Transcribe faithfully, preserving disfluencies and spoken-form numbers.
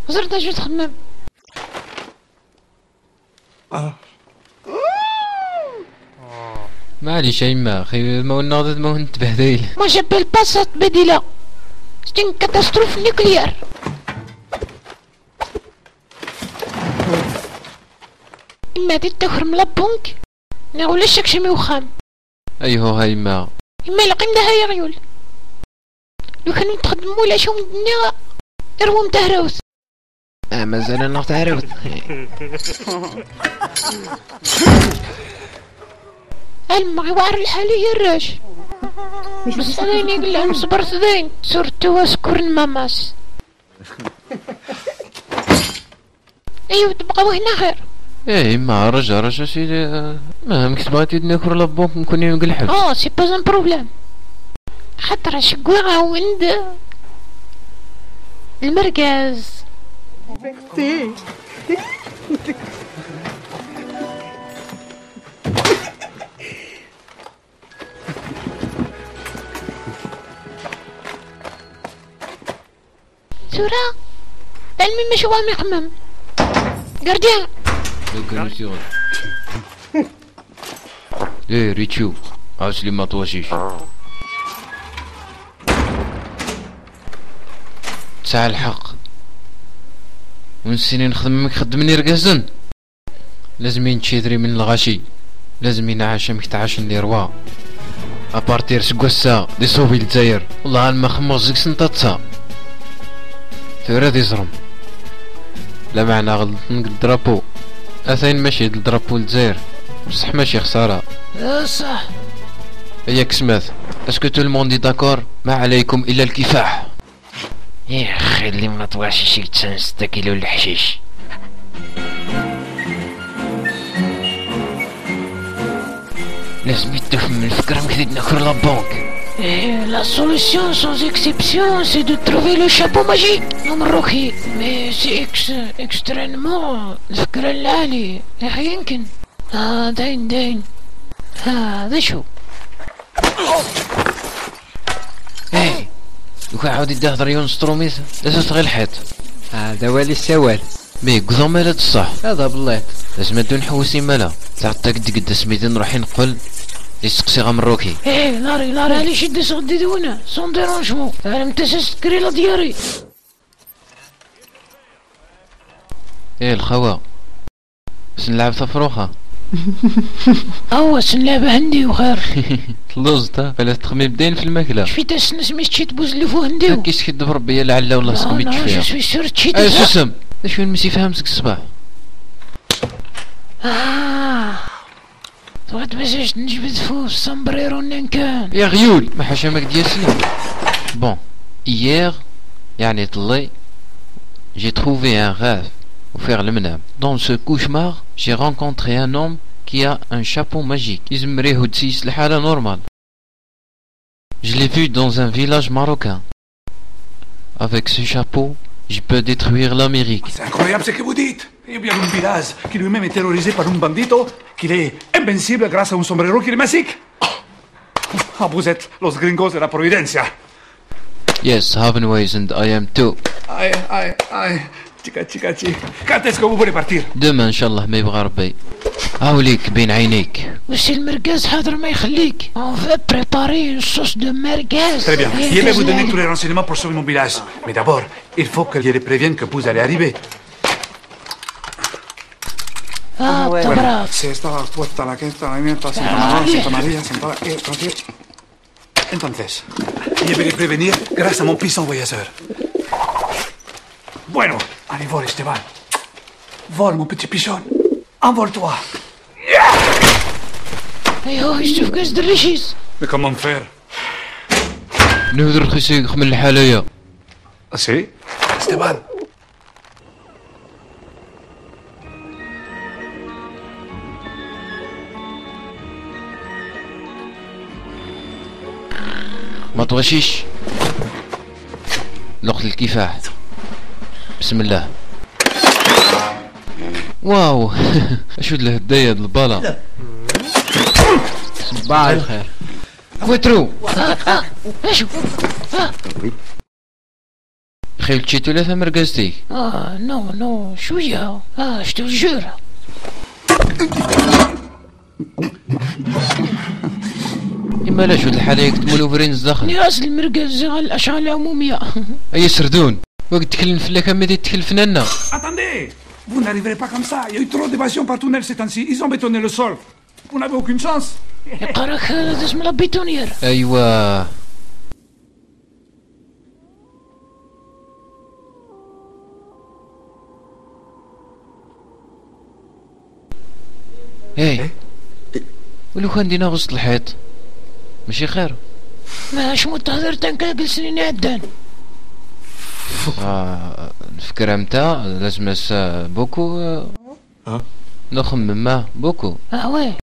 زرت اجي تخمم. اه معليش ايما اخي ما ناضت ما هنت بهذيل. ما جابل باسات بديلة. C'est une catastrophe nucléaire. إما هادي تخرم لابونك نا ولا شاكشي ميوخام. ايهو هايما إما لقينا هاي ريول لو كانو نتخدمو العشا وندنا إروا متهراوت. اه مازال انا تعرفت. المغي وعر الحالي يا الراش بس انا يقول لهم صبرت ذين صرتو واسكرن ماماس. ايوا تبقاو هنا خير. ايه ما رجع رجع سيدي ما همك بغيتي ناكل لابونك نكون نقلحب. اه سي با ان بروبليم خاطر شكوى وند المركز. سورة علمي مش هو عم يخمم. جارديان ايه ريتشو عاوسلي ما تواشيش تسعى الحق ونسيني نخدمك خدمني رقازن. لازم ينتشيدري من الغاشي لازم ينعاش مك تعاش ندير روا ابارتير سكوسا دي صوبي للجزائر والله ما خموز زيك سنتاتا ثورة دي زرم لا معنى غلط الدرابو اثين ماشي الدرابو للجزائر بصح ماشي خسارة. اه صح ياك سماث اسكو تو الموندي داكور ما عليكم الا الكفاح. يا اخي اللي ما طوعش شي تسعة ستة كيلو الحشيش. لازم يتفهم الفكرة مكثيد ناكل لابونك. Et la solution sans exception c'est de trouver le chapeau magique المروكي. mais c'est ex extrêmement الفكرة العالية يا اخي يمكن. اه داين داين هذا شو ايه لو كان عاود يدهضر يونس تروميس لازم تغير الحيط. هذا والي السوال مي قضا مالا الصح هذا بلايط لازم ندو نحوسي مالا تعطى قد قد سميتي نروحي نقول يسقسي غا مروكي. ايه ناري ناري علي شد سغدي دونا سون ديرونجمون انا متسس تكري لا دياري. ايه الخوا باش نلعب تفروخة. هو سنلعب عندي وخير. تلوزتا فلا تخمي بدين في الماكلة. شفيت اسنس مش تشيت بوزلفو هنديو. كيش كيدبر ربي لعل والله سقميت فيها. جو سوي سور تشيت. اي سوسم شو المسي فهمتك الصباح. اه تبغيت باش نجبد فوق السامبريرو نكان. يا غيول ما حشامك ديال سنة. بون hier يعني طلي j'ai trouvé un rêve au faire le منام. Dans ce cauchemar j'ai rencontré un homme qui a un chapeau magique. يزمريه وتسيس الحالة نورمال. Je l'ai vu dans un village marocain. Avec ce chapeau je peux détruire l'Amérique. C'est incroyable ce que vous dites. Il y a un village qui lui-même est terrorisé par un bandito, qu'il est invincible grâce à un sombrero qui est magique. Ah, vous êtes los gringos de la Providencia. Yes, Havenways and I am too. Aïe, aïe, aïe. Chica, chica, chica. Quand est-ce que vous voulez partir? Demain, Inch'Allah, ما يبغى ربي. هاوليك بين عينيك. وش المرقاز حاضر ما يخليك. On veut préparer une sauce de merguez. Très bien. Je vais vous donner tous les renseignements pour sauver mon village. Mais d'abord, il faut que je les prévienne que vous allez arriver. Ah, bueno, si estaba puesta la que está, la mía está Santa María, Santa María, Santa María, entonces... Entonces, je vais les prévenir grâce à mon puissant voyageur. Bueno, allez, vole, Esteban. Vole, mon petit pigeon. Envole-toi. ايوه يشوف كاش دريشيس. Mais comment faire? نهدر خسيق من الحالية. Ah, si? Esteban. ما تغشيش لقط الكفاح. بسم الله. واو اشد له هدايا البالا. صباح الخير. كويترو اشوف تخيل تشي ثلاثة مرقزتي. اه نو نو شوية اه je te jure. إما لا شو الحالة يكتبوا له فرين الزخن. ناس المرقز على الأشعة العمومية. أي سردون وقت تكلم فلاك أما دي تكلم فنانا. Attendez! Vous n'arriverez pas comme ça. Il y a eu trop d'évasion par tunnel ces temps-ci. Ils ont bétonné le sol. Vous n'avez aucune chance. يقرأك اسم البيتونير. أيوا ايه ولو كان دينا وسط الحيط ماشي خير. ما شمو تهضر تنكا جلسني عدان. آه الفكرة متاع لازم بوكو. اه نخمم معاه بوكو. اه وي